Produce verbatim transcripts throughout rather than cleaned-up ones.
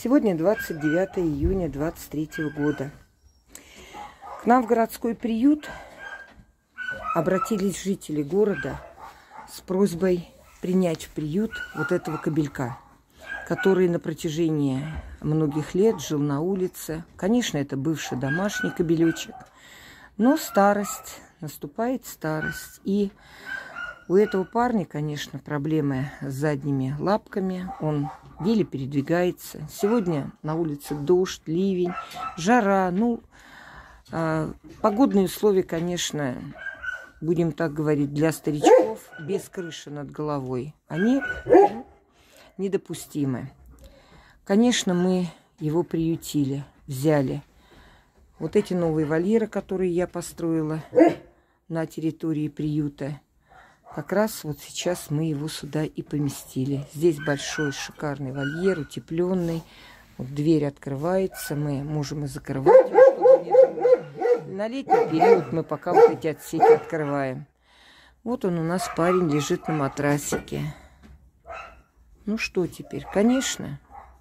Сегодня двадцать девятое июня двадцать третьего года. К нам в городской приют обратились жители города с просьбой принять в приют вот этого кобелька, который на протяжении многих лет жил на улице. Конечно, это бывший домашний кобелечек, но старость, наступает старость. И у этого парня, конечно, проблемы с задними лапками. Он еле передвигается. Сегодня на улице дождь, ливень, жара. Ну, э, погодные условия, конечно, будем так говорить, для старичков без крыши над головой, они недопустимы. Конечно, мы его приютили, взяли. Вот эти новые вольеры, которые я построила на территории приюта, как раз вот сейчас мы его сюда и поместили. Здесь большой шикарный вольер, утепленный. Вот дверь открывается, мы можем и закрывать ее, чтобы не было. На летний период мы пока вот эти отсеки открываем. Вот он у нас, парень, лежит на матрасике. Ну что теперь? Конечно,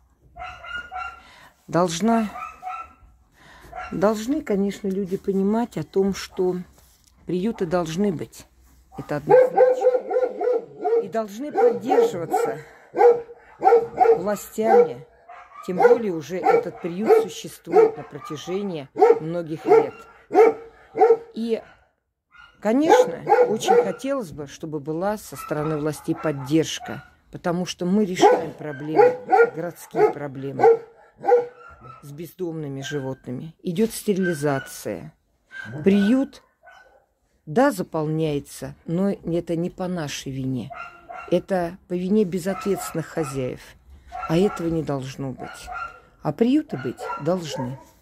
должна, должны, конечно, люди понимать о том, что приюты должны быть. Это однозначно. И должны поддерживаться властями. Тем более уже этот приют существует на протяжении многих лет. И, конечно, очень хотелось бы, чтобы была со стороны властей поддержка. Потому что мы решаем проблемы, городские проблемы с бездомными животными. Идет стерилизация. Приют, да, заполняется, но это не по нашей вине. Это по вине безответственных хозяев. А этого не должно быть. А приюты быть должны.